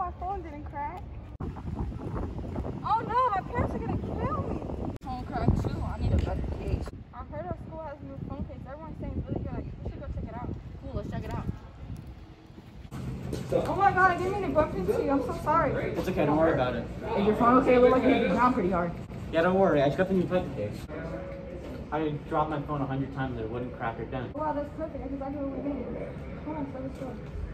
my phone didn't crack. Oh no, my parents are gonna kill me. Phone cracked too. I need a better case. I heard our school has a new phone case. Everyone's saying it's really good. We should go check it out. Cool, let's check it out. Oh my god, I didn't mean to bump into you. I'm so sorry. It's okay, don't worry about it. Is your phone okay? It looked like you hit the ground pretty hard. Yeah, don't worry. I just got the new plate case. I dropped my phone 100 times and it wouldn't crack or dent. Wow, that's perfect. That's exactly what we need. Come on, let's go.